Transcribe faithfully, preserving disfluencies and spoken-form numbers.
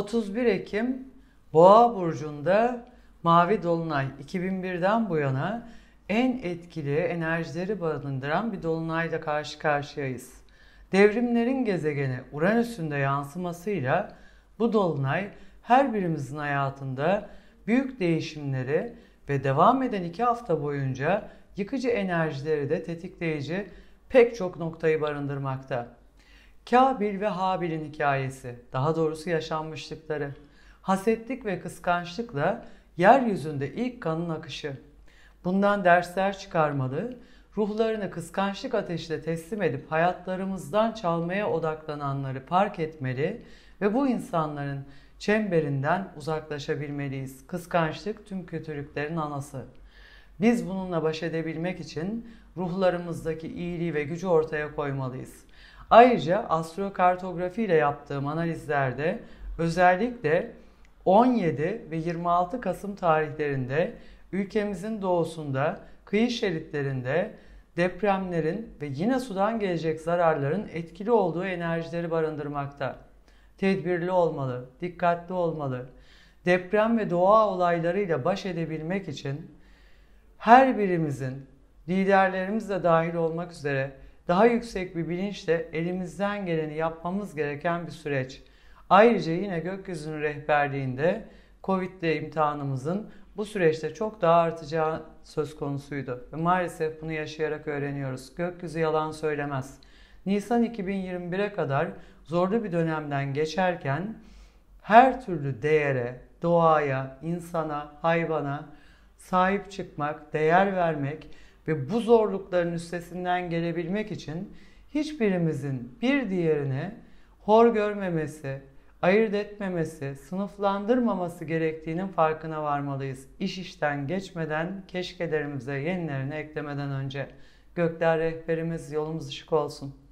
otuz bir Ekim Boğa burcunda Mavi Dolunay, iki bin birden bu yana en etkili enerjileri barındıran bir dolunayla karşı karşıyayız. Devrimlerin gezegeni Uranüs'ün de yansımasıyla bu dolunay her birimizin hayatında büyük değişimleri ve devam eden iki hafta boyunca yıkıcı enerjileri de tetikleyici pek çok noktayı barındırmakta. Kabil ve Habil'in hikayesi, daha doğrusu yaşanmışlıkları, hasetlik ve kıskançlıkla yeryüzünde ilk kanın akışı. Bundan dersler çıkarmalı, ruhlarını kıskançlık ateşine teslim edip hayatlarımızdan çalmaya odaklananları fark etmeli ve bu insanların çemberinden uzaklaşabilmeliyiz. Kıskançlık tüm kötülüklerin anası. Biz bununla baş edebilmek için ruhlarımızdaki iyiliği ve gücü ortaya koymalıyız. Ayrıca astrokartografi ile yaptığım analizlerde özellikle on yedi ve yirmi altı Kasım tarihlerinde ülkemizin doğusunda, kıyı şeritlerinde depremlerin ve yine sudan gelecek zararların etkili olduğu enerjileri barındırmakta. Tedbirli olmalı, dikkatli olmalı. Deprem ve doğa olaylarıyla baş edebilmek için her birimizin, liderlerimiz de dahil olmak üzere daha yüksek bir bilinçle elimizden geleni yapmamız gereken bir süreç. Ayrıca yine gökyüzünün rehberliğinde Covid'le imtihanımızın bu süreçte çok daha artacağı söz konusuydu. Ve maalesef bunu yaşayarak öğreniyoruz. Gökyüzü yalan söylemez. Nisan iki bin yirmi bire kadar zorlu bir dönemden geçerken her türlü değere, doğaya, insana, hayvana sahip çıkmak, değer vermek ve bu zorlukların üstesinden gelebilmek için hiçbirimizin bir diğerine hor görmemesi, ayırt etmemesi, sınıflandırmaması gerektiğinin farkına varmalıyız. İş işten geçmeden, keşkelerimize yenilerini eklemeden önce. Gökler rehberimiz, yolumuz ışık olsun.